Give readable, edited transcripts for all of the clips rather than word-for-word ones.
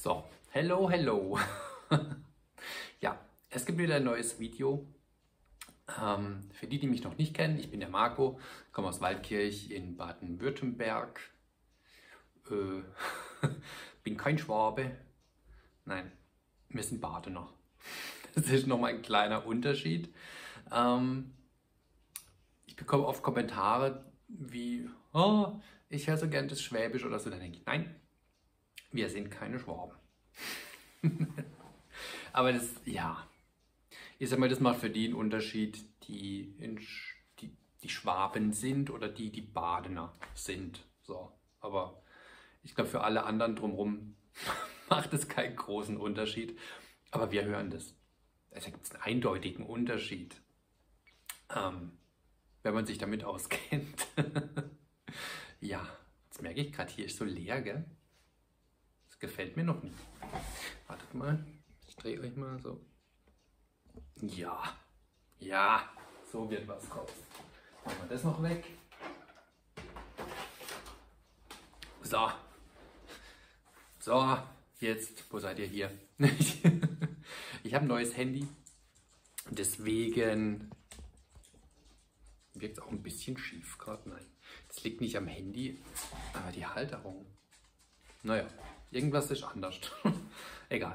So, hello, hello. Ja, es gibt wieder ein neues Video. Für die, die mich noch nicht kennen, ich bin der Marco, komme aus Waldkirch in Baden-Württemberg. Bin kein Schwabe. Nein, wir sind Badener. Das ist nochmal ein kleiner Unterschied. Ich bekomme oft Kommentare wie, oh, ich höre so gern das Schwäbisch oder so. Dann denke ich, nein, wir sind keine Schwaben. Aber das, ja, ich sag mal, das macht für die einen Unterschied, die Schwaben sind oder die Badener sind. So, aber ich glaube, für alle anderen drumherum macht es keinen großen Unterschied. Aber wir hören das. Also gibt es einen eindeutigen Unterschied, wenn man sich damit auskennt. Ja, jetzt merke ich gerade, hier ist so leer, gell? Das gefällt mir noch nicht. Wartet mal, ich drehe euch mal so. Ja, ja, so wird was raus. Machen wir das noch weg. So. So, jetzt, wo seid ihr hier? Ich habe ein neues Handy. Deswegen wirkt es auch ein bisschen schief gerade. Nein, das liegt nicht am Handy, aber die Halterung. Naja, irgendwas ist anders. Egal.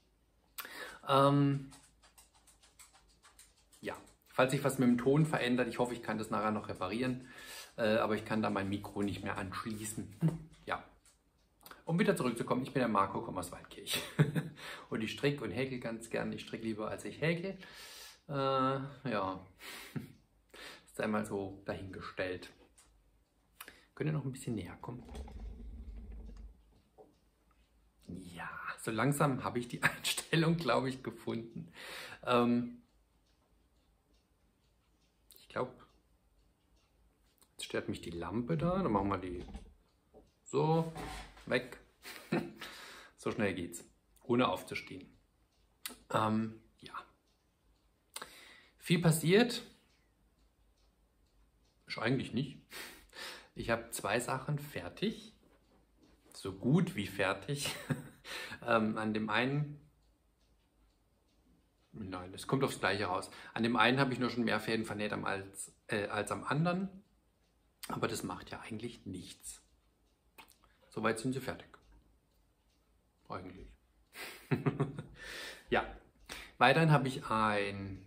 Ja, falls sich was mit dem Ton verändert, ich hoffe, ich kann das nachher noch reparieren, aber ich kann da mein Mikro nicht mehr anschließen. Ja, um wieder zurückzukommen, ich bin der Marco, komme aus Waldkirch und ich stricke und häkel ganz gern. Ich stricke lieber, als ich häkel. Ja, ist einmal so dahingestellt. Könnt ihr noch ein bisschen näher kommen? Ja, so langsam habe ich die Einstellung, glaube ich, gefunden. Ich glaube, jetzt stört mich die Lampe da. Dann machen wir die so weg. So schnell geht's, ohne aufzustehen. Ja, viel passiert. Ist eigentlich nicht. Ich habe 2 Sachen fertig. So gut wie fertig. An dem einen, nein, es kommt aufs Gleiche raus. An dem einen habe ich nur schon mehr Fäden vernäht als am anderen, aber das macht ja eigentlich nichts. Soweit sind sie fertig. Eigentlich. Ja, weiterhin habe ich ein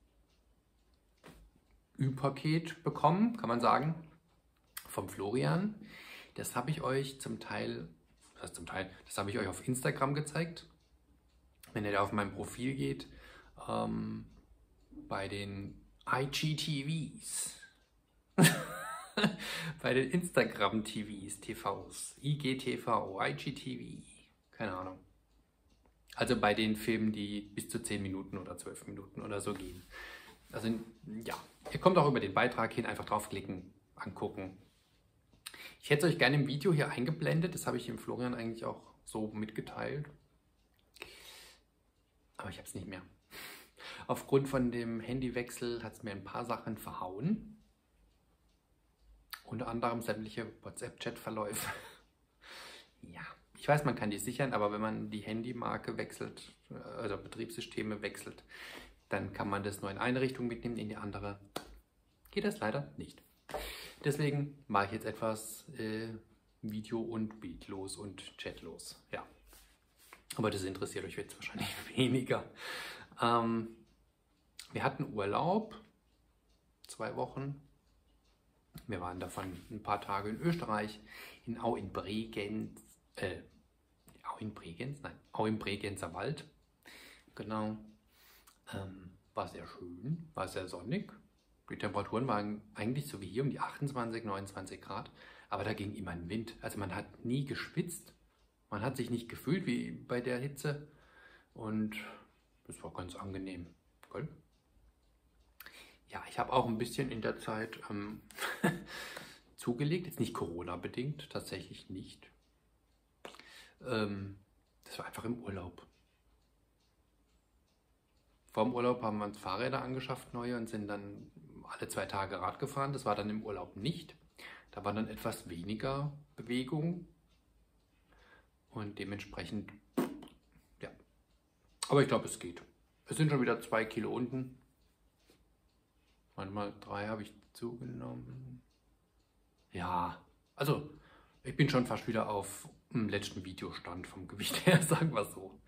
Ü-Paket bekommen, kann man sagen, vom Florian. Das habe ich euch das habe ich euch auf Instagram gezeigt. Wenn ihr da auf mein Profil geht, bei den IGTVs, bei den Instagram-TVs, IGTV, IGTV, keine Ahnung. Also bei den Filmen, die bis zu 10 Minuten oder 12 Minuten oder so gehen. Also ja, ihr kommt auch über den Beitrag hin, einfach draufklicken, angucken. Ich hätte es euch gerne im Video hier eingeblendet, das habe ich dem Florian eigentlich auch so mitgeteilt. Aber ich habe es nicht mehr. Aufgrund von dem Handywechsel hat es mir ein paar Sachen verhauen. Unter anderem sämtliche WhatsApp-Chat-Verläufe. Ja, ich weiß, man kann die sichern, aber wenn man die Handymarke wechselt, also Betriebssysteme wechselt, dann kann man das nur in eine Richtung mitnehmen, in die andere geht das leider nicht. Deswegen mache ich jetzt etwas Video- und Bildlos und Chatlos. Ja, aber das interessiert euch jetzt wahrscheinlich weniger. Wir hatten Urlaub, 2 Wochen. Wir waren davon ein paar Tage in Österreich, in Au in Bregenz. Au in Bregenz? Nein, Au im Bregenzer Wald. Genau. War sehr schön, war sehr sonnig. Die Temperaturen waren eigentlich so wie hier um die 28, 29 Grad, aber da ging immer ein Wind. Also man hat nie geschwitzt, man hat sich nicht gefühlt wie bei der Hitze und das war ganz angenehm. Cool. Ja, ich habe auch ein bisschen in der Zeit zugelegt, jetzt nicht Corona-bedingt, tatsächlich nicht. Das war einfach im Urlaub. Vor dem Urlaub haben wir uns Fahrräder angeschafft, neue, und sind dann alle 2 Tage Rad gefahren. Das war dann im Urlaub nicht. Da war dann etwas weniger Bewegung. Und dementsprechend, ja. Aber ich glaube, es geht. Es sind schon wieder 2 Kilo unten. Manchmal 3 habe ich zugenommen. Ja, also ich bin schon fast wieder auf dem letzten Videostand vom Gewicht her, sagen wir so.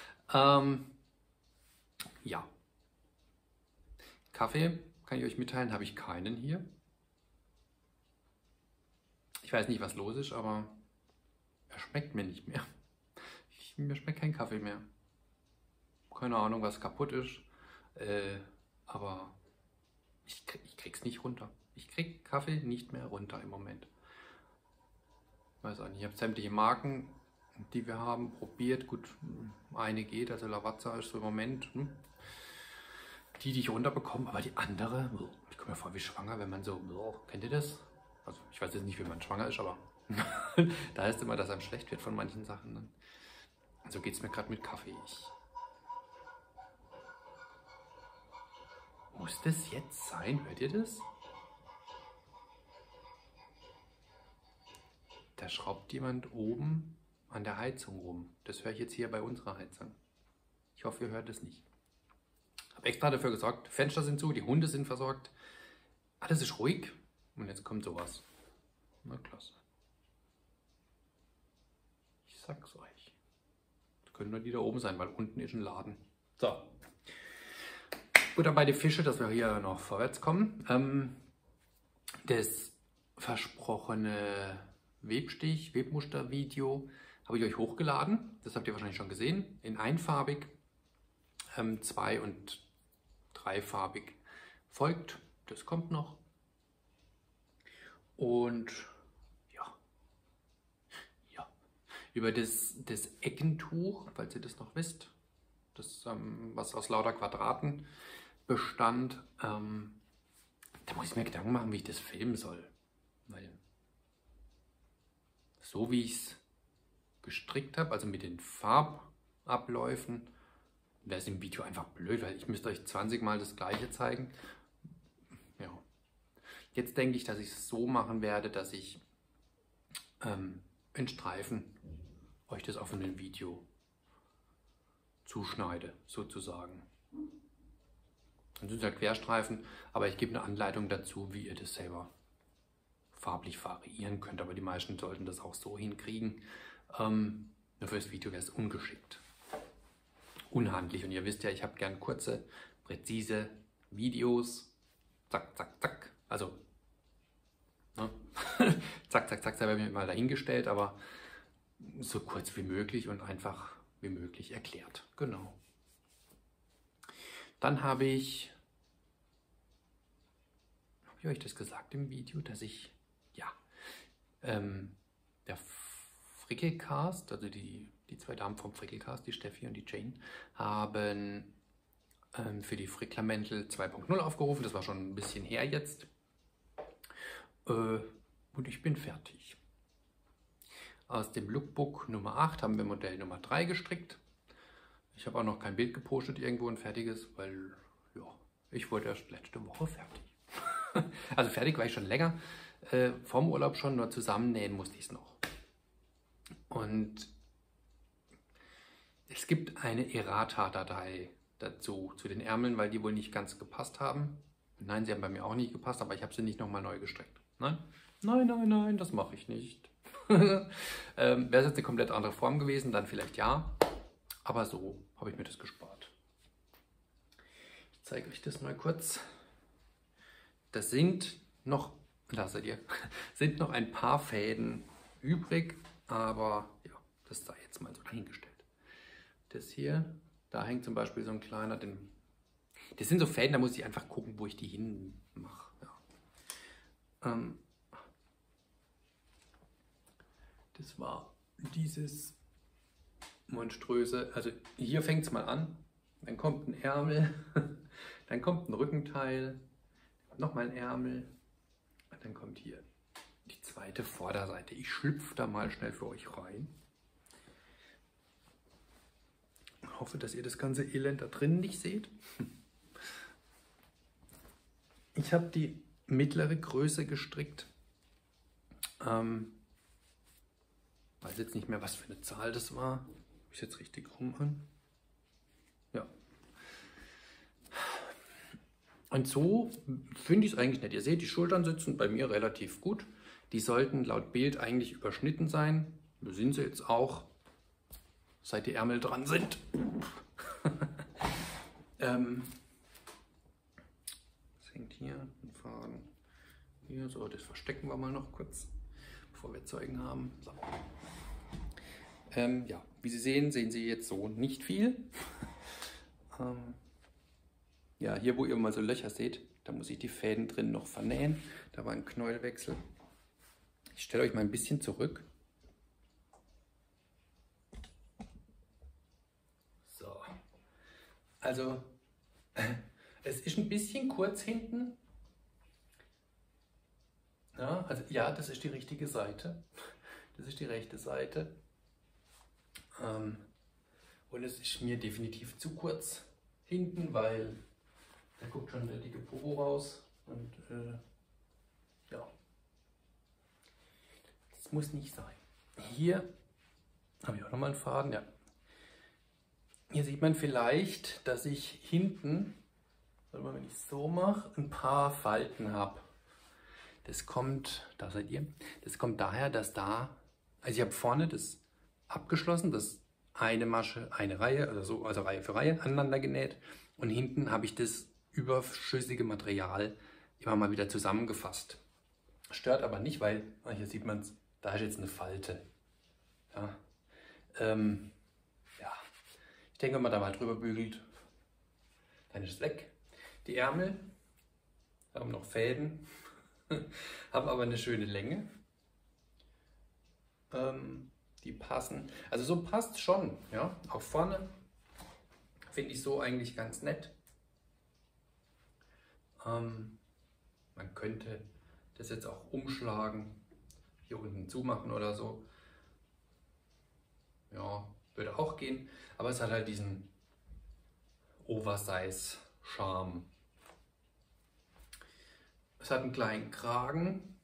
Ja. Kaffee, kann ich euch mitteilen, habe ich keinen hier. Ich weiß nicht, was los ist, aber er schmeckt mir nicht mehr. Mir schmeckt kein Kaffee mehr. Keine Ahnung, was kaputt ist, aber ich krieg's nicht runter. Ich krieg Kaffee nicht mehr runter im Moment. Weiß auch nicht, ich habe sämtliche Marken, die wir haben, probiert. Gut, eine geht, also Lavazza ist so im Moment die ich runterbekomme, aber die andere, ich komme mir vor wie schwanger, wenn man so, kennt ihr das? Also ich weiß jetzt nicht, wie man schwanger ist, aber da heißt immer, dass einem schlecht wird von manchen Sachen. So geht es mir gerade mit Kaffee. Muss das jetzt sein? Hört ihr das? Da schraubt jemand oben an der Heizung rum. Das höre ich jetzt hier bei unserer Heizung. Ich hoffe, ihr hört es nicht. Ich habe extra dafür gesorgt, Fenster sind zu, die Hunde sind versorgt. Alles ist ruhig und jetzt kommt sowas. Na klasse. Ich sag's euch. Das können nur die da oben sein, weil unten ist ein Laden. So. Butter bei die Fische, dass wir hier noch vorwärts kommen. Das versprochene Webmuster-Video habe ich euch hochgeladen. Das habt ihr wahrscheinlich schon gesehen. In einfarbig, 2- und 3-farbig folgt. Das kommt noch. Und ja. Über das Eckentuch, falls ihr das noch wisst, das, was aus lauter Quadraten bestand, da muss ich mir Gedanken machen, wie ich das filmen soll. Weil so wie ich es gestrickt habe, also mit den Farbabläufen, wäre es im Video einfach blöd, weil ich müsste euch 20 Mal das gleiche zeigen. Ja. Jetzt denke ich, dass ich es so machen werde, dass ich in Streifen euch das auf ein Video zuschneide, sozusagen. Dann sind es ja Querstreifen, aber ich gebe eine Anleitung dazu, wie ihr das selber farblich variieren könnt. Aber die meisten sollten das auch so hinkriegen. Nur für das Video wäre es ungeschickt. Unhandlich. Und ihr wisst ja, ich habe gern kurze, präzise Videos. Zack, zack, zack. Also, ne? Zack, zack, zack, sei bei mir mal dahingestellt, aber so kurz wie möglich und einfach wie möglich erklärt. Genau. Dann habe ich euch das gesagt im Video, dass ich, ja, der Frickelcast, also die 2 Damen vom Frickelcast, die Steffi und die Jane, haben für die Fricklermäntel 2.0 aufgerufen. Das war schon ein bisschen her jetzt. Und ich bin fertig. Aus dem Lookbook Nummer 8 haben wir Modell Nummer 3 gestrickt. Ich habe auch noch kein Bild gepostet irgendwo, ein fertiges, weil ja, ich wurde erst letzte Woche fertig. Also fertig war ich schon länger, vorm Urlaub schon, nur zusammennähen musste ich es noch. Und es gibt eine Errata-Datei dazu, zu den Ärmeln, weil die wohl nicht ganz gepasst haben. Nein, sie haben bei mir auch nicht gepasst, aber ich habe sie nicht nochmal neu gestrickt. Nein? Nein, nein, nein, das mache ich nicht. Wäre es jetzt eine komplett andere Form gewesen, dann vielleicht ja. Aber so habe ich mir das gespart. Ich zeige euch das mal kurz. Das sind noch, sind noch ein paar Fäden übrig, aber ja, das sei jetzt mal so dahingestellt. Das hier, da hängt zum Beispiel so ein kleiner, das sind so Fäden, da muss ich einfach gucken, wo ich die hin mache. Ja. Das war dieses monströse, also hier fängt es mal an, dann kommt ein Ärmel, dann kommt ein Rückenteil, nochmal ein Ärmel und dann kommt hier die zweite Vorderseite. Ich schlüpfe da mal schnell für euch rein. Ich hoffe, dass ihr das ganze Elend da drin nicht seht. Ich habe die mittlere Größe gestrickt. weiß jetzt nicht mehr, was für eine Zahl das war. Ist jetzt richtig rum an? Ja. Und so finde ich es eigentlich nicht. Ihr seht, die Schultern sitzen bei mir relativ gut. Die sollten laut Bild eigentlich überschnitten sein. Da sind sie jetzt auch, seit die Ärmel dran sind. Das hängt hier ein Faden. Hier, so, das verstecken wir mal noch kurz, bevor wir Zeugen haben. So. Ja, wie Sie sehen, sehen Sie jetzt so nicht viel. Ja, hier, wo ihr mal so Löcher seht, da muss ich die Fäden drin noch vernähen. Da war ein Knäuelwechsel. Ich stelle euch mal ein bisschen zurück. So. Also, es ist ein bisschen kurz hinten. Ja, also ja, das ist die richtige Seite. Das ist die rechte Seite. Und es ist mir definitiv zu kurz hinten, weil da guckt schon der dicke Popo raus. Und ja, das muss nicht sein. Hier habe ich auch nochmal einen Faden. Ja. Hier sieht man vielleicht, dass ich hinten, wenn ich so mache, ein paar Falten habe. Das kommt, da seid ihr, das kommt daher, dass da, also ich habe vorne das abgeschlossen, das eine Masche, eine Reihe, oder so, also Reihe für Reihe aneinander genäht und hinten habe ich das überschüssige Material immer mal wieder zusammengefasst. Stört aber nicht, weil, hier sieht man es, da ist jetzt eine Falte. Ja, ja. Ich denke, wenn man da mal drüber bügelt, dann ist es weg. Die Ärmel haben noch Fäden. Haben aber eine schöne Länge. Die passen. Also so passt schon. Ja? Auch vorne finde ich so eigentlich ganz nett. Man könnte das jetzt auch umschlagen, hier unten zumachen oder so. Ja, würde auch gehen. Aber es hat halt diesen Oversize-Charme. Es hat einen kleinen Kragen.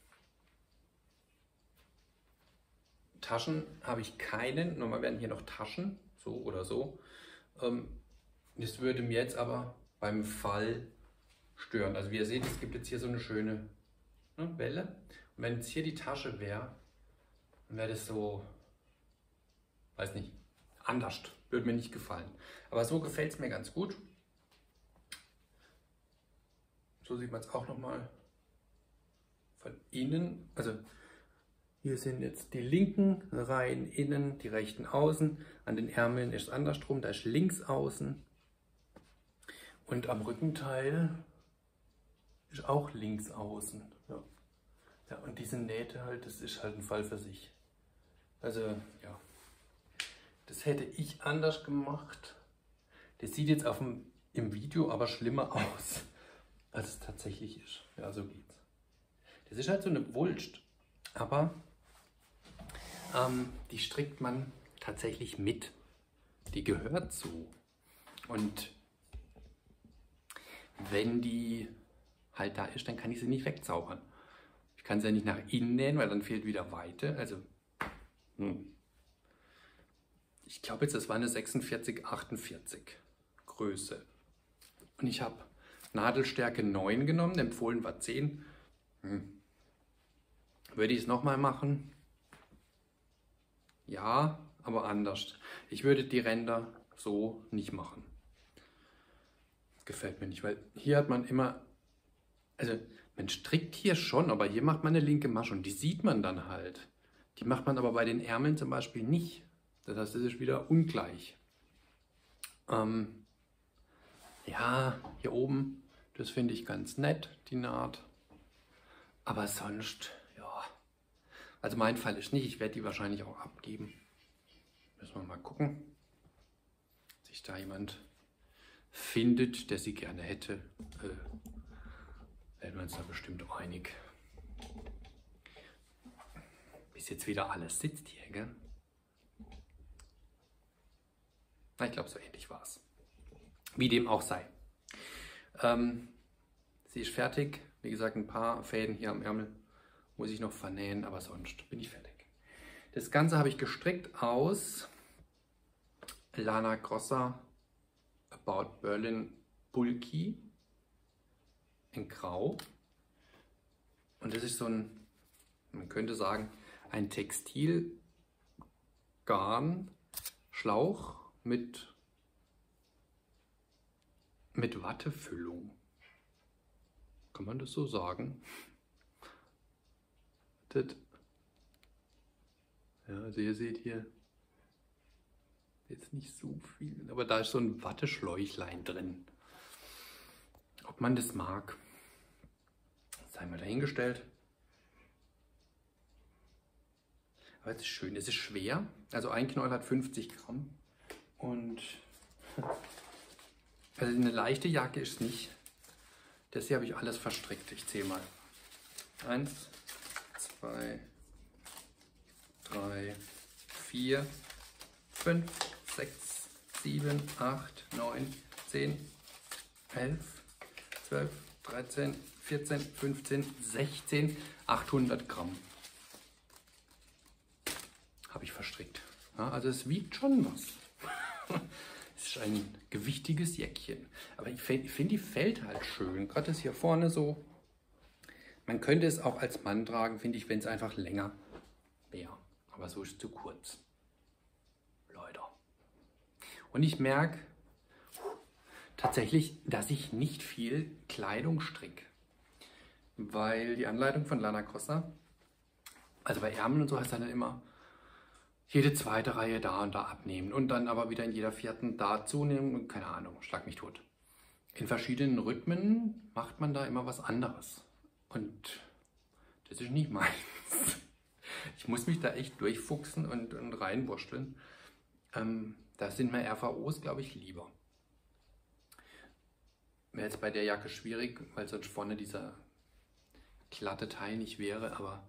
Taschen habe ich keinen. Normal werden hier noch Taschen, so oder so. Das würde mir jetzt aber beim Fall stören. Also wie ihr seht, es gibt jetzt hier so eine schöne Welle. Und wenn jetzt hier die Tasche wäre, dann wäre das so, weiß nicht, anders. Würde mir nicht gefallen. Aber so gefällt es mir ganz gut. So sieht man es auch nochmal von innen. Also hier sind jetzt die linken Reihen innen, die rechten außen. An den Ärmeln ist es andersrum, da ist links außen. Und am Rückenteil ist auch links außen. Ja. Ja, und diese Nähte halt, das ist halt ein Fall für sich. Also ja, das hätte ich anders gemacht. Das sieht jetzt im Video aber schlimmer aus, als es tatsächlich ist. Ja, so geht's. Das ist halt so eine Wulst, aber die strickt man tatsächlich mit. Die gehört zu. Und wenn die halt da ist, dann kann ich sie nicht wegzaubern. Ich kann sie ja nicht nach innen nähen, weil dann fehlt wieder Weite. Also, ich glaube jetzt, das war eine 46, 48 Größe. Und ich habe Nadelstärke 9 genommen, empfohlen war 10. Würde ich es nochmal machen? Ja, aber anders. Ich würde die Ränder so nicht machen. Das gefällt mir nicht, weil hier hat man immer, also man strickt hier schon, aber hier macht man eine linke Masche und die sieht man dann halt. Die macht man aber bei den Ärmeln zum Beispiel nicht. Das heißt, das ist wieder ungleich. Ja, hier oben, das finde ich ganz nett, die Naht. Aber sonst, ja. Also mein Fall ist nicht, ich werde die wahrscheinlich auch abgeben. Müssen wir mal gucken, ob sich da jemand findet, der sie gerne hätte. Werden wir uns da bestimmt einig. Bis jetzt wieder alles sitzt hier, gell? Na, ich glaube, so ähnlich war es. Wie dem auch sei. Sie ist fertig. Wie gesagt, ein paar Fäden hier am Ärmel muss ich noch vernähen, aber sonst bin ich fertig. Das Ganze habe ich gestrickt aus Lana Grossa About Berlin Bulky in Grau. Und das ist so ein, man könnte sagen, ein Textilgarn-Schlauch mit Wattefüllung. Kann man das so sagen? Ja, also ihr seht hier jetzt nicht so viel, aber da ist so ein Watteschläuchlein drin. Ob man das mag, sei mal dahingestellt. Aber es ist schön, es ist schwer. Also ein Knäuel hat 50 Gramm. Und also eine leichte Jacke ist nicht. Das hier habe ich alles verstrickt. Ich zähle mal. 1, 2, 3, 4, 5, 6, 7, 8, 9, 10, 11, 12, 13, 14, 15, 16, 800 Gramm habe ich verstrickt. Ja, also es wiegt schon was. Es ist ein gewichtiges Jäckchen. Aber ich finde, die fällt halt schön. Gerade das hier vorne so. Man könnte es auch als Mann tragen, finde ich, wenn es einfach länger wäre. Aber so ist es zu kurz. Leute. Und ich merke tatsächlich, dass ich nicht viel Kleidung stricke. Weil die Anleitung von Lana Grossa, also bei Ärmeln und so heißt dann immer jede zweite Reihe da und da abnehmen und dann aber wieder in jeder vierten da zunehmen und keine Ahnung, schlag mich tot. In verschiedenen Rhythmen macht man da immer was anderes. Und das ist nicht meins. Ich muss mich da echt durchfuchsen und reinwurschteln. Da sind mir RVOs, glaube ich, lieber. Wäre jetzt bei der Jacke schwierig, weil sonst vorne dieser glatte Teil nicht wäre, aber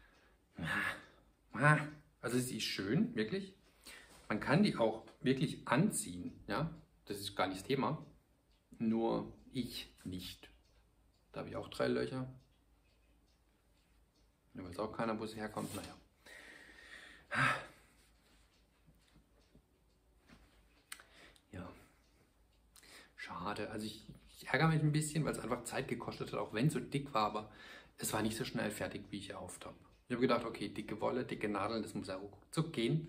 also sie ist schön, wirklich. Man kann die auch wirklich anziehen, ja, das ist gar nicht das Thema, nur ich nicht. Da habe ich auch 3 Löcher. Da weiß auch keiner, wo es herkommt, naja. Ja, schade, also ich ärgere mich ein bisschen, weil es einfach Zeit gekostet hat, auch wenn es so dick war, aber es war nicht so schnell fertig, wie ich erhofft habe. Ich habe gedacht, okay, dicke Wolle, dicke Nadeln, das muss ja ruckzuck gehen.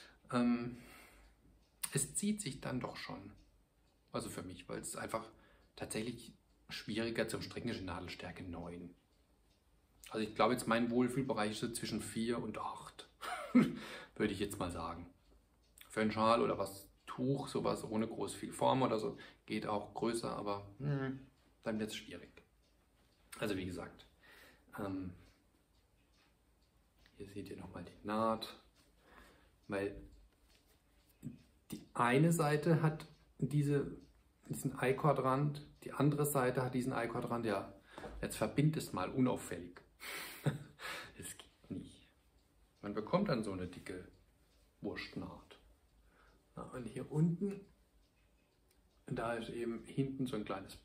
Es zieht sich dann doch schon. Also für mich, weil es einfach tatsächlich schwieriger zum Stricken ist in Nadelstärke 9. Also ich glaube jetzt mein Wohlfühlbereich ist so zwischen 4 und 8. Würde ich jetzt mal sagen. Für einen Schal oder was Tuch, sowas ohne groß viel Form oder so, geht auch größer, aber dann wird es schwierig. Also wie gesagt, hier seht ihr nochmal die Naht, weil die eine Seite hat diesen I-Quadrant, die andere Seite hat diesen I-Quadrant, ja, jetzt verbind es mal unauffällig. Das geht nicht. Man bekommt dann so eine dicke Wurstnaht. Ja, und hier unten, da ist eben hinten so ein kleines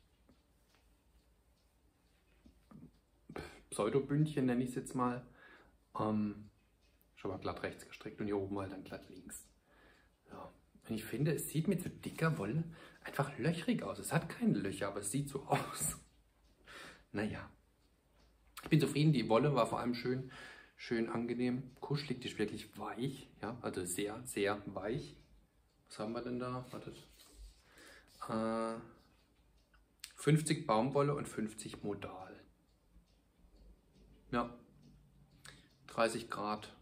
Pseudobündchen, nenne ich es jetzt mal. Schon mal glatt rechts gestrickt und hier oben halt dann glatt links. Ja. Und ich finde, es sieht mit so dicker Wolle einfach löchrig aus. Es hat keine Löcher, aber es sieht so aus. Naja. Ich bin zufrieden, die Wolle war vor allem schön angenehm. Kuschelig, die ist wirklich weich. Ja, also sehr, sehr weich. Was haben wir denn da? Wartet. 50 Baumwolle und 50 Modal. Ja. 30 Grad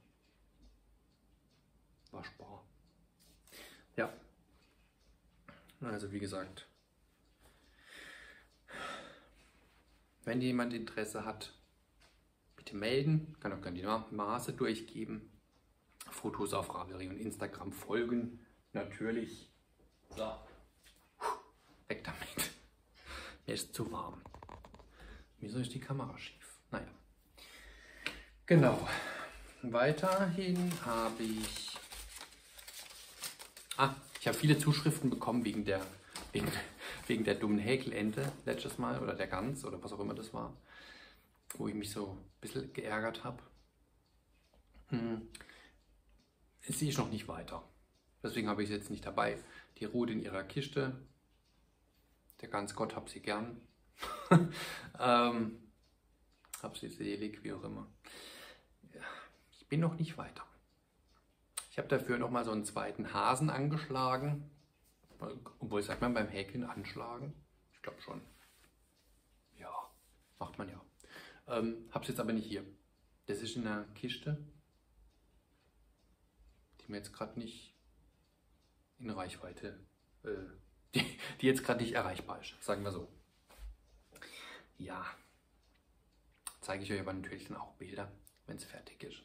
waschbar. Ja. Also wie gesagt, wenn jemand Interesse hat, bitte melden. Kann auch gerne die Maße durchgeben. Fotos auf Ravelry und Instagram folgen. Natürlich. So. Weg damit. Mir ist zu warm. Wieso ist die Kamera schief? Naja. Genau. Weiterhin habe ich... ich habe viele Zuschriften bekommen wegen der dummen Häkelente letztes Mal oder der Gans oder was auch immer das war, wo ich mich so ein bisschen geärgert habe. sie ist noch nicht weiter. Deswegen habe ich sie jetzt nicht dabei. Die ruht in ihrer Kiste. Der ganz Gott hab sie gern. Hab sie selig, wie auch immer. Ja, ich bin noch nicht weiter. Ich habe dafür noch mal so einen zweiten Hasen angeschlagen. Obwohl, sagt man beim Häkeln anschlagen? Ich glaube schon. Ja, macht man ja. Hab's jetzt aber nicht hier. Das ist in einer Kiste, die mir jetzt gerade nicht in Reichweite, die jetzt gerade nicht erreichbar ist, sagen wir so. Ja, zeige ich euch aber natürlich dann auch Bilder, wenn es fertig ist.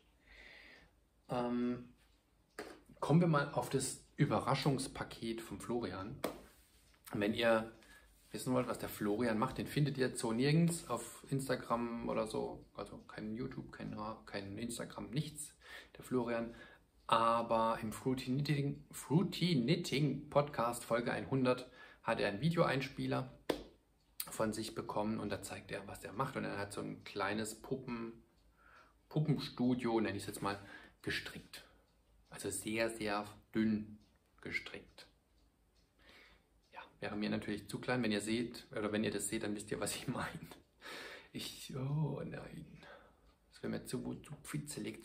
Kommen wir mal auf das Überraschungspaket von Florian. Wenn ihr wissen wollt, was der Florian macht, den findet ihr so nirgends auf Instagram oder so. Also kein YouTube, kein Instagram, nichts. Der Florian. Aber im Fruity Knitting Podcast Folge 100 hat er einen Videoeinspieler von sich bekommen und da zeigt er, was er macht. Und er hat so ein kleines Puppenstudio, nenne ich es jetzt mal, gestrickt. Also sehr, sehr dünn gestrickt. Ja, wäre mir natürlich zu klein. Wenn ihr seht, oder wenn ihr das seht, dann wisst ihr, was ich meine. Oh nein. Das wäre mir zu fitzelig,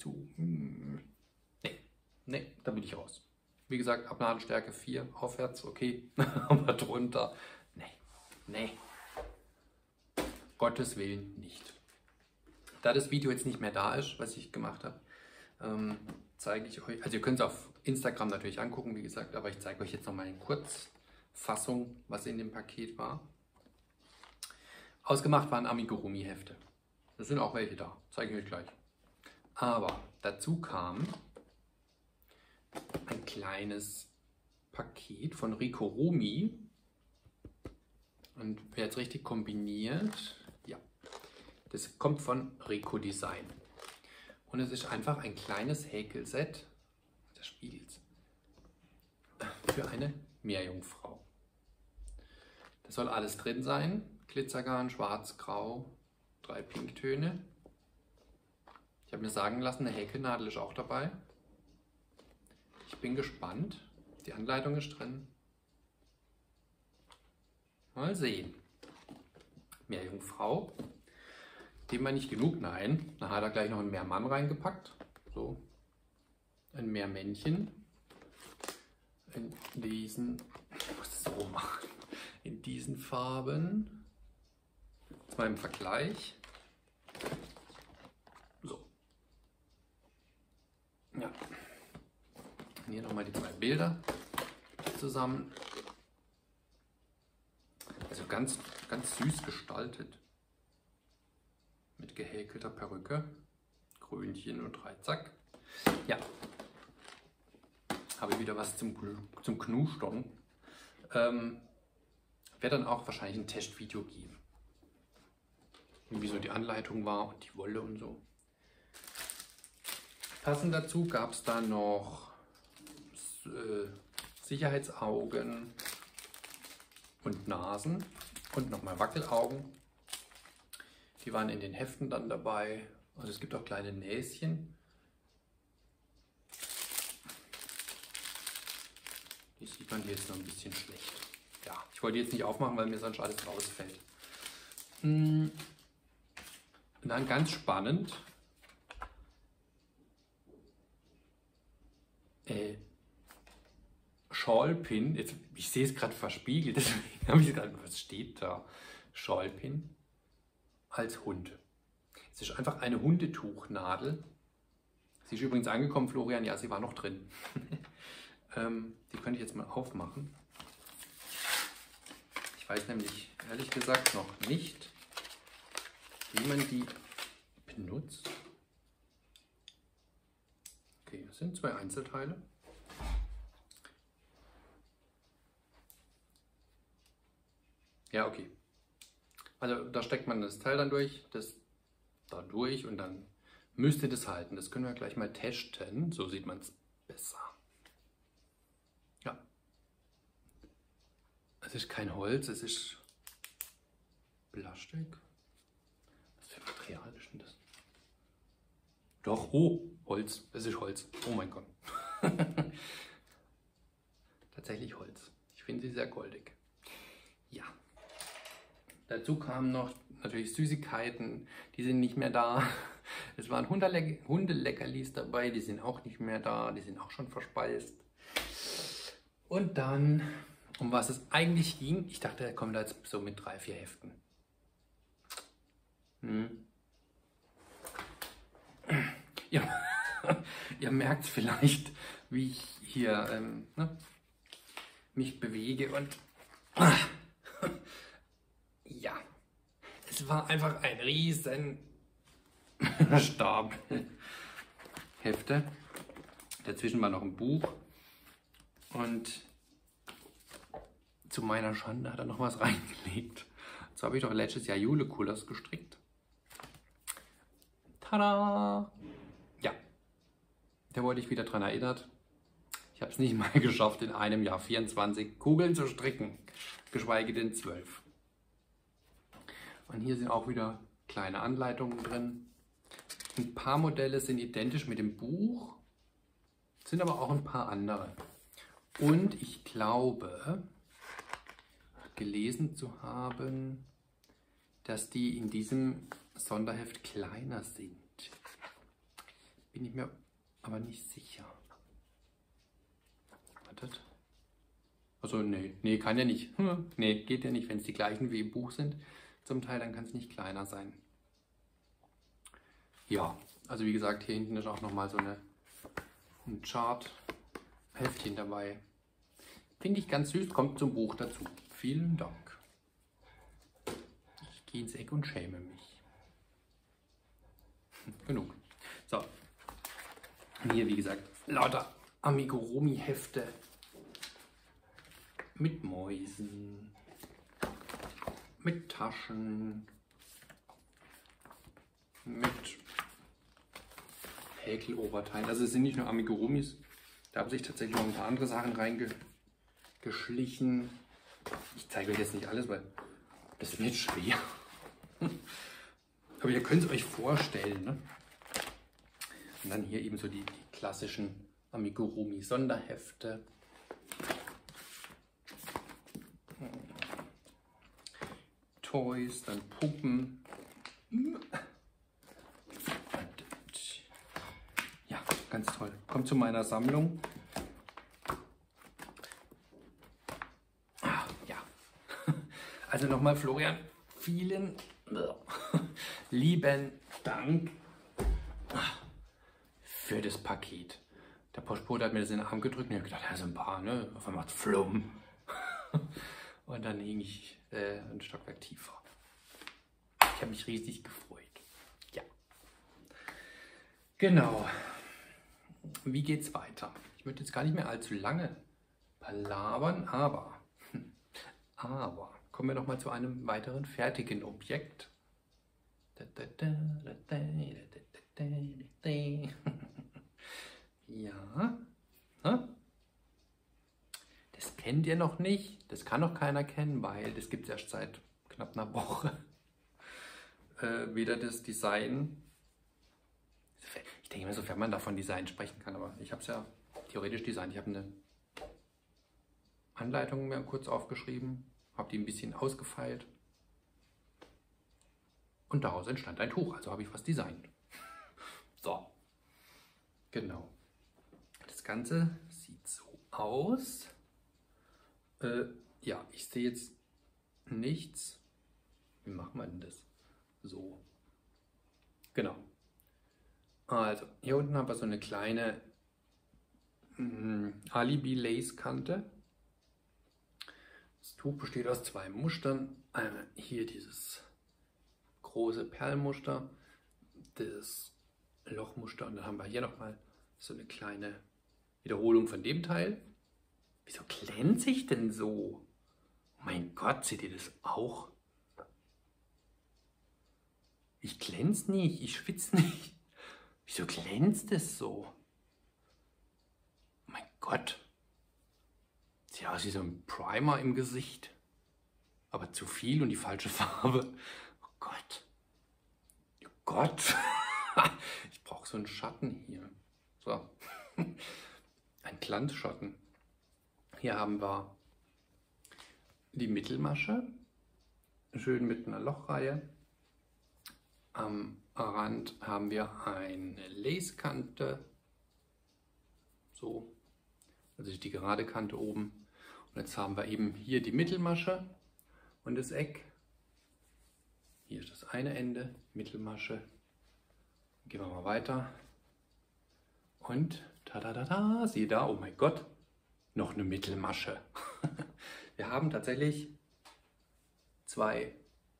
Nee, da bin ich raus. Wie gesagt, ab Nadelstärke 4 aufwärts, okay. Aber drunter, nee. Gottes Willen nicht. Da das Video jetzt nicht mehr da ist, was ich gemacht habe, zeige ich euch, also ihr könnt es auf Instagram natürlich angucken, wie gesagt, aber ich zeige euch jetzt nochmal in Kurzfassung, was in dem Paket war. Ausgemacht waren Amigurumi-Hefte. Das sind auch welche da, zeige ich euch gleich. Aber dazu kam ein kleines Paket von Rikorumi. Und wer jetzt richtig kombiniert, ja, das kommt von Rico Design. Und es ist einfach ein kleines Häkelset, das spielt für eine Meerjungfrau. Da soll alles drin sein. Glitzergarn, schwarz, grau, 3 Pinktöne. Ich habe mir sagen lassen, eine Häkelnadel ist auch dabei. Ich bin gespannt. Die Anleitung ist drin. Mal sehen. Meerjungfrau. Dem war nicht genug, nein. Da hat er gleich noch einen Meermann reingepackt. So. Ein Meermännchen. In diesen, ich muss es so machen, in diesen Farben. Jetzt mal im Vergleich. So. Ja. Und hier nochmal die 2 Bilder zusammen. Also ganz süß gestaltet. Mit gehäkelter Perücke, Krönchen und Dreizack. Ja, habe ich wieder was zum Knustern. Werde dann auch wahrscheinlich ein Testvideo geben. Wie so die Anleitung war und die Wolle und so. Passend dazu gab es da noch Sicherheitsaugen und Nasen und nochmal Wackelaugen. Die waren in den Heften dann dabei. Also es gibt auch kleine Näschen. Die sieht man hier jetzt noch ein bisschen schlecht. Ja, ich wollte jetzt nicht aufmachen, weil mir sonst alles rausfällt. Und dann ganz spannend. Shawlpin. Jetzt, ich sehe es gerade verspiegelt, deswegen habe ich gerade, was steht da? Shawlpin als Hund. Es ist einfach eine Hundetuchnadel. Sie ist übrigens angekommen, Florian. Ja, sie war noch drin. Die könnte ich jetzt mal aufmachen. Ich weiß nämlich ehrlich gesagt noch nicht, wie man die benutzt. Okay, das sind 2 Einzelteile. Ja, okay. Also da steckt man das Teil dann durch, das da durch und dann müsste das halten. Das können wir gleich mal testen. So sieht man es besser. Ja. Es ist kein Holz, es ist Plastik. Was für Material ist denn das? Doch, oh, Holz. Es ist Holz. Oh mein Gott. Tatsächlich Holz. Ich finde sie sehr goldig. Ja. Dazu kamen noch natürlich Süßigkeiten, die sind nicht mehr da. Es waren Hundeleckerlis dabei, die sind auch nicht mehr da, die sind auch schon verspeist. Und dann, um was es eigentlich ging, ich dachte, er kommt da jetzt so mit 3, 4 Heften. Ja, ihr merkt vielleicht, wie ich hier mich bewege und ja, es war einfach ein riesen Stapel Hefte. Dazwischen war noch ein Buch und zu meiner Schande hat er noch was reingelegt. So habe ich doch letztes Jahr Julekulas gestrickt. Tada! Ja, da wurde ich wieder dran erinnert. Ich habe es nicht mal geschafft, in einem Jahr 24 Kugeln zu stricken, geschweige denn 12. Und hier sind auch wieder kleine Anleitungen drin. Ein paar Modelle sind identisch mit dem Buch, sind aber auch ein paar andere. Und ich glaube, gelesen zu haben, dass die in diesem Sonderheft kleiner sind. Bin ich mir aber nicht sicher. Wartet. Also nee, kann ja nicht. Nee, geht ja nicht, wenn es die gleichen wie im Buch sind. Zum Teil, dann kann es nicht kleiner sein. Ja, also wie gesagt, hier hinten ist auch nochmal so ein Chart-Heftchen dabei. Finde ich ganz süß, kommt zum Buch dazu. Vielen Dank. Ich gehe ins Eck und schäme mich. Genug. So. Und hier, wie gesagt, lauter Amigurumi-Hefte mit Mäusen, mit Taschen, mit Häkeloberteilen. Also es sind nicht nur Amigurumis, da haben sich tatsächlich noch ein paar andere Sachen reingeschlichen. Ich zeige euch jetzt nicht alles, weil das wird schwer. Aber ihr könnt es euch vorstellen. Ne? Und dann hier eben so die klassischen Amigurumi-Sonderhefte. Toys, dann Puppen. Ja, ganz toll. Kommt zu meiner Sammlung. Ja. Also nochmal, Florian, vielen lieben Dank für das Paket. Der Postbote hat mir das in den Arm gedrückt und ich habe gedacht, ja, so ein paar, ne? Auf einmal Flumm. Und dann hing ich ein Stockwerk tiefer. Ich habe mich riesig gefreut. Ja. Genau. Wie geht's weiter? Ich würde jetzt gar nicht mehr allzu lange palavern, aber kommen wir noch mal zu einem weiteren fertigen Objekt. Ja. Das kennt ihr noch nicht. Das kann noch keiner kennen, weil das gibt es erst seit knapp einer Woche. Weder das Design. Ich denke mal, sofern man davon Design sprechen kann, aber ich habe es ja theoretisch designt. Ich habe eine Anleitung mir kurz aufgeschrieben, habe die ein bisschen ausgefeilt und daraus entstand ein Tuch. Also habe ich was designt. So, genau. Das Ganze sieht so aus. Ja, ich sehe jetzt nichts. Wie macht man denn das? So. Genau. Also, hier unten haben wir so eine kleine Alibi-Lace-Kante. Das Tuch besteht aus 2 Mustern. Einmal hier dieses große Perlmuster, das Lochmuster und dann haben wir hier nochmal so eine kleine Wiederholung von dem Teil. Wieso glänze ich denn so? Oh mein Gott, seht ihr das auch? Ich glänze nicht, ich schwitze nicht. Wieso glänzt es so? Oh mein Gott. Sieht aus wie so ein Primer im Gesicht. Aber zu viel und die falsche Farbe. Oh Gott. Oh Gott. Ich brauche so einen Schatten hier. So. ein Glanzschatten. Hier haben wir die Mittelmasche, schön mit einer Lochreihe. Am Rand haben wir eine Lace-Kante, so, also die gerade Kante oben. Und jetzt haben wir eben hier die Mittelmasche und das Eck. Hier ist das eine Ende, Mittelmasche. Gehen wir mal weiter. Und ta-da-da-da, sieh da, oh mein Gott, noch eine Mittelmasche. Wir haben tatsächlich zwei,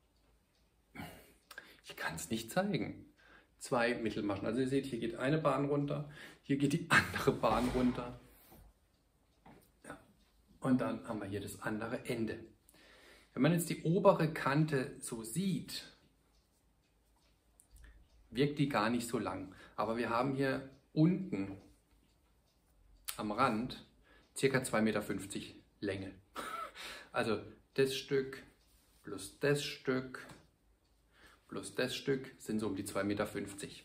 ich kann es nicht zeigen, zwei Mittelmaschen. Also ihr seht, hier geht eine Bahn runter, hier geht die andere Bahn runter. Ja. Und dann haben wir hier das andere Ende. Wenn man jetzt die obere Kante so sieht, wirkt die gar nicht so lang. Aber wir haben hier unten am Rand ca. 2,50 Meter Länge. Also das Stück plus das Stück plus das Stück sind so um die 2,50 Meter.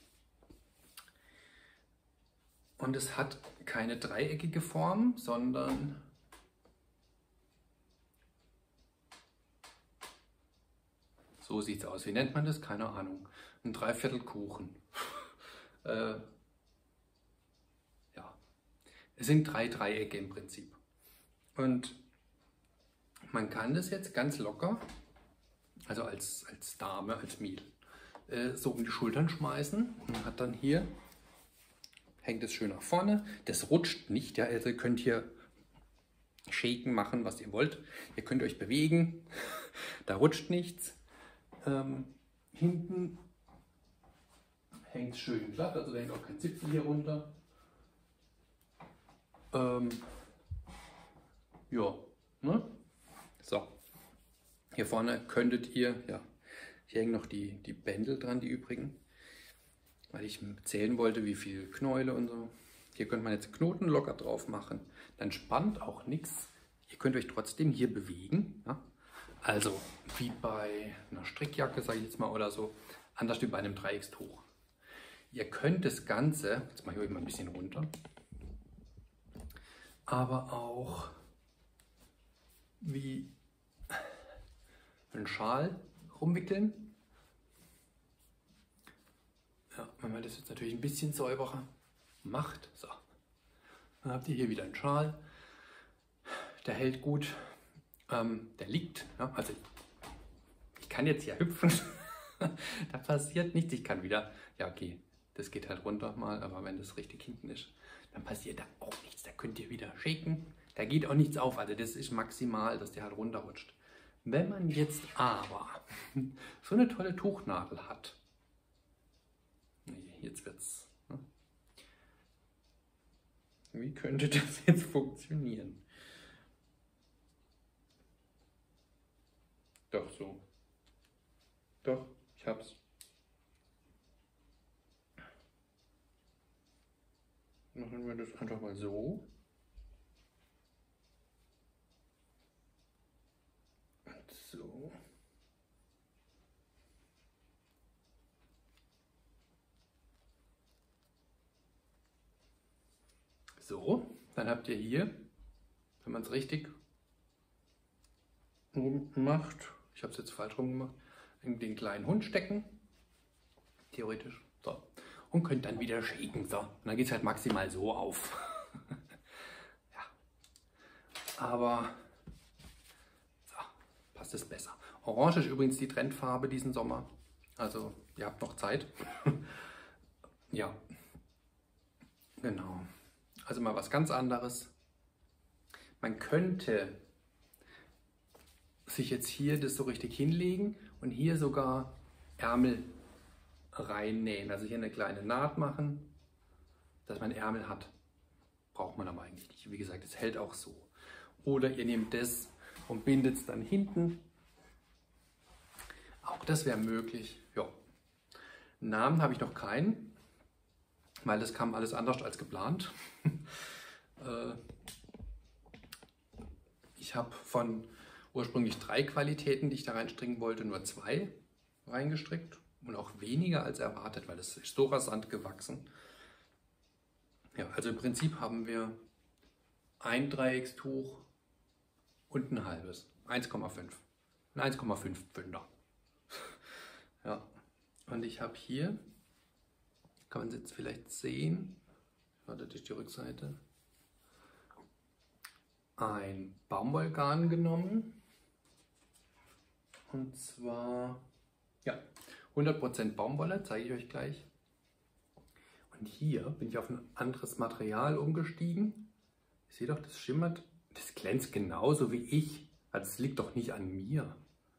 Und es hat keine dreieckige Form, sondern so sieht es aus. Wie nennt man das? Keine Ahnung. Ein Dreiviertel Kuchen. Ja. Es sind 3 Dreiecke im Prinzip. Und man kann das jetzt ganz locker, also als Dame, als Mädel, so um die Schultern schmeißen und hat dann hier, hängt es schön nach vorne. Das rutscht nicht, ja, also ihr könnt hier shaken, machen, was ihr wollt. Ihr könnt euch bewegen, da rutscht nichts. Hinten hängt es schön glatt, also da hängt auch kein Zipfel hier runter. Ja, ne? So, hier vorne könntet ihr, ja, hier hängen noch die Bändel dran, die übrigen, weil ich zählen wollte, wie viel Knäule und so. Hier könnte man jetzt Knoten locker drauf machen, dann spannt auch nichts. Ihr könnt euch trotzdem hier bewegen, ja? Also wie bei einer Strickjacke, sage ich jetzt mal, oder so, anders wie bei einem Dreieckstuch. Ihr könnt das Ganze, jetzt mache ich euch mal ein bisschen runter, aber auch wie einen Schal rumwickeln. Ja, wenn man das jetzt natürlich ein bisschen säuberer macht, so, dann habt ihr hier wieder einen Schal, der hält gut, der liegt, ja, also ich kann jetzt hier hüpfen, da passiert nichts, ich kann wieder, ja okay, das geht halt runter mal, aber wenn das richtig hinten ist, dann passiert da auch nichts, da könnt ihr wieder shaken, da geht auch nichts auf, also das ist maximal, dass der halt runterrutscht. Wenn man jetzt aber so eine tolle Tuchnadel hat, jetzt wird's, ne? Wie könnte das jetzt funktionieren? Doch so. Doch, ich hab's. Machen wir das einfach mal so. Und so. So, dann habt ihr hier, wenn man es richtig macht, ich habe es jetzt falsch rum gemacht, den kleinen Hund stecken, theoretisch, so, und könnt dann wieder shaken, so, und dann geht es halt maximal so auf. Ja, aber so, passt es besser. Orange ist übrigens die Trendfarbe diesen Sommer, also ihr habt noch Zeit. Ja, genau, also mal was ganz anderes. Man könnte sich jetzt hier das so richtig hinlegen und hier sogar Ärmel reinnähen. Also hier eine kleine Naht machen, dass man Ärmel hat. Braucht man aber eigentlich nicht. Wie gesagt, es hält auch so. Oder ihr nehmt das und bindet es dann hinten. Auch das wäre möglich. Ja. Namen habe ich noch keinen, weil das kam alles anders als geplant. Ich habe von ursprünglich 3 Qualitäten, die ich da reinstricken wollte, nur 2 reingestrickt und auch weniger als erwartet, weil es ist so rasant gewachsen. Ja, also im Prinzip haben wir ein Dreieckstuch und ein halbes. 1,5. Ein 1,5 Pfünder. Ja. Und ich habe hier, kann man es jetzt vielleicht sehen, warte, das ist die Rückseite, ein Baumwollgarn genommen. Und zwar, ja, 100% Baumwolle, zeige ich euch gleich. Und hier bin ich auf ein anderes Material umgestiegen. Ich sehe doch, das schimmert, das glänzt genauso wie ich. Also es liegt doch nicht an mir.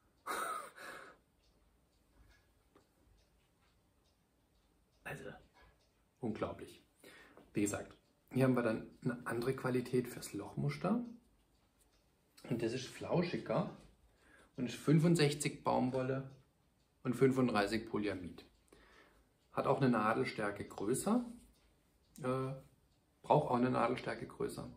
Also, unglaublich. Wie gesagt, hier haben wir dann eine andere Qualität fürs Lochmuster. Und das ist flauschiger und ist 65 Baumwolle und 35 Polyamid. Hat auch eine Nadelstärke größer. Braucht auch eine Nadelstärke größer.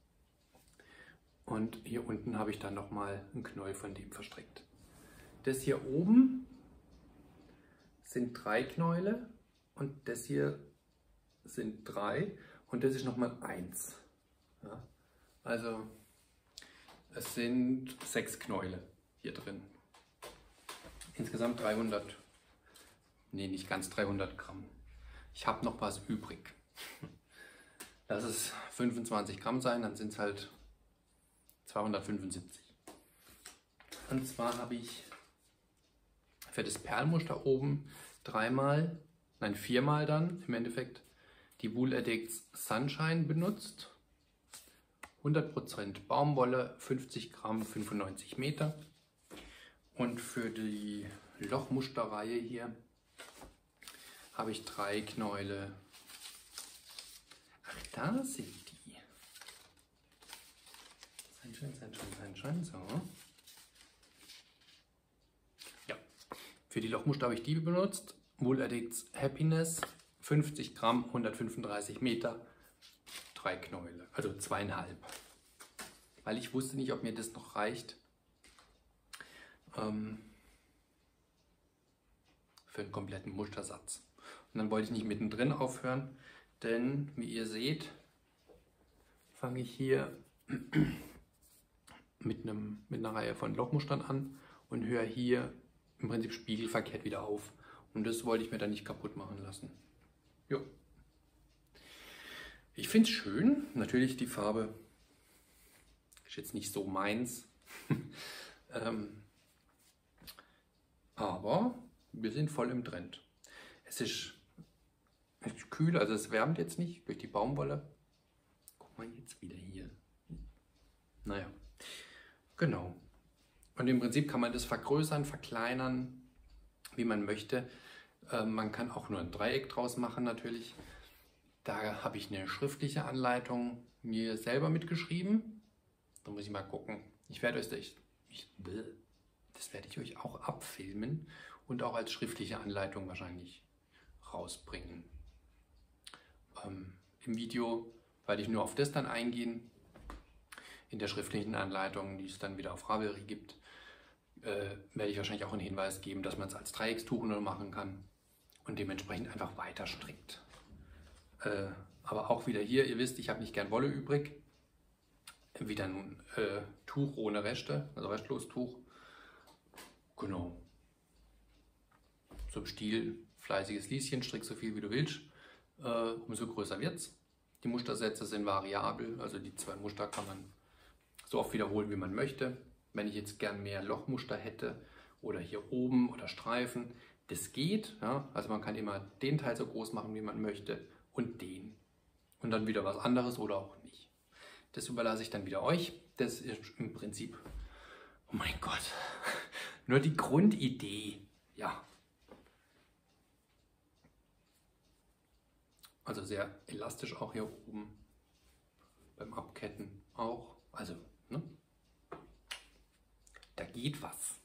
Und hier unten habe ich dann nochmal einen Knäuel von dem verstrickt. Das hier oben sind 3 Knäule und das hier sind 3 und das ist nochmal 1. Ja, also es sind 6 Knäule hier drin. Insgesamt 300, nee, nicht ganz 300 Gramm. Ich habe noch was übrig. Lass es 25 Gramm sein, dann sind es halt 275. Und zwar habe ich für das Perlmuster oben 4-mal dann im Endeffekt die Wool Addicts Sunshine benutzt. 100% Baumwolle, 50 Gramm, 95 Meter. Und für die Lochmusterreihe hier habe ich 3 Knäule. Ach, da sind die. Sunshine, so. Ja, für die Lochmuster habe ich die benutzt. Wool Addicts Happiness, 50 Gramm, 135 Meter, 3 Knäule, also 2,5. Weil ich wusste nicht, ob mir das noch reicht für einen kompletten Mustersatz. Und dann wollte ich nicht mittendrin aufhören, denn wie ihr seht, fange ich hier mit einer Reihe von Lochmustern an und höre hier im Prinzip spiegelverkehrt wieder auf. Und das wollte ich mir dann nicht kaputt machen lassen. Jo. Ich finde es schön. Natürlich die Farbe ist jetzt nicht so meins. Aber wir sind voll im Trend. Es ist kühl, also es wärmt jetzt nicht durch die Baumwolle. Guck mal jetzt wieder hier. Naja, genau. Und im Prinzip kann man das vergrößern, verkleinern, wie man möchte. Man kann auch nur ein Dreieck draus machen natürlich. Da habe ich eine schriftliche Anleitung mir selber mitgeschrieben. Da muss ich mal gucken. Ich werde euch das werde ich euch auch abfilmen und auch als schriftliche Anleitung wahrscheinlich rausbringen. Im Video werde ich nur auf das dann eingehen. In der schriftlichen Anleitung, die es dann wieder auf Ravelry gibt, werde ich wahrscheinlich auch einen Hinweis geben, dass man es als Dreieckstuch nur machen kann und dementsprechend einfach weiter strickt. Aber auch wieder hier, ihr wisst, ich habe nicht gern Wolle übrig. Wieder ein Tuch ohne Reste, also restlos Tuch. Genau. So im Stil fleißiges Lieschen, strick so viel wie du willst. Umso größer wird's. Die Mustersätze sind variabel, also die 2 Muster kann man so oft wiederholen, wie man möchte. Wenn ich jetzt gern mehr Lochmuster hätte oder hier oben oder Streifen, das geht. Ja? Also man kann immer den Teil so groß machen, wie man möchte und den. Und dann wieder was anderes oder auch nicht. Das überlasse ich dann wieder euch. Das ist im Prinzip, oh mein Gott, nur die Grundidee. Ja. Also sehr elastisch auch hier oben. Beim Abketten auch. Also, ne? Da geht was.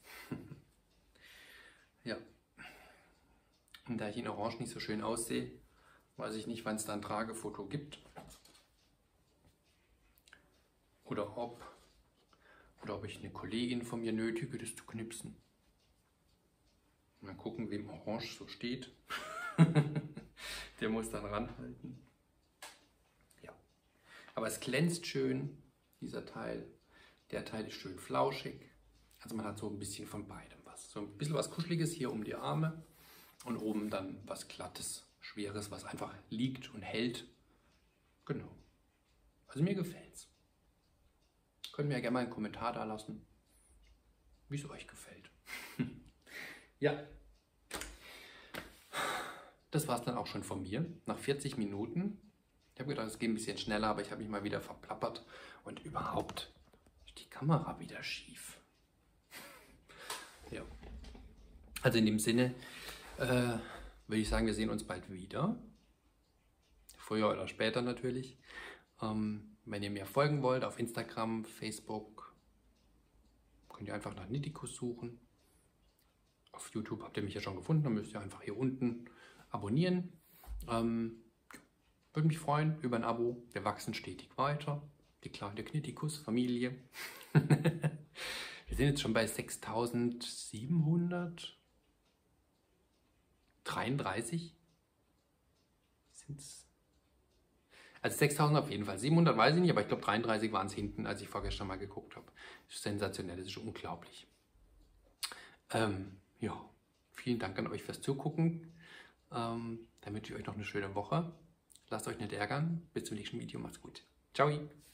Ja. Und da ich in Orange nicht so schön aussehe, weiß ich nicht, wann es da ein Tragefoto gibt. Oder ob ich eine Kollegin von mir nötige, das zu knipsen. Mal gucken, wem Orange so steht. Der muss dann ranhalten. Ja. Aber es glänzt schön, dieser Teil. Der Teil ist schön flauschig. Also man hat so ein bisschen von beidem was. So ein bisschen was Kuscheliges hier um die Arme und oben dann was Glattes, Schweres, was einfach liegt und hält. Genau. Also mir gefällt's. Könnt mir ja gerne mal einen Kommentar da lassen, wie es euch gefällt. Ja. Das war es dann auch schon von mir. Nach 40 Minuten. Ich habe gedacht, es geht ein bisschen schneller, aber ich habe mich mal wieder verplappert. Und überhaupt ist die Kamera wieder schief. Ja. Also in dem Sinne würde ich sagen, wir sehen uns bald wieder. Früher oder später natürlich. Wenn ihr mir folgen wollt auf Instagram, Facebook, könnt ihr einfach nach Nitikus suchen. Auf YouTube habt ihr mich ja schon gefunden, dann müsst ihr einfach hier unten abonnieren. Würde mich freuen über ein Abo. Wir wachsen stetig weiter. Die kleine Knitikus-Familie. Wir sind jetzt schon bei 6.733. Sind's? Also 6.000 auf jeden Fall. 700 weiß ich nicht, aber ich glaube 33 waren es hinten, als ich vorgestern mal geguckt habe. Das ist sensationell, das ist unglaublich. Ja, vielen Dank an euch fürs Zugucken. Dann wünsche ich euch noch eine schöne Woche. Lasst euch nicht ärgern. Bis zum nächsten Video. Macht's gut. Ciao.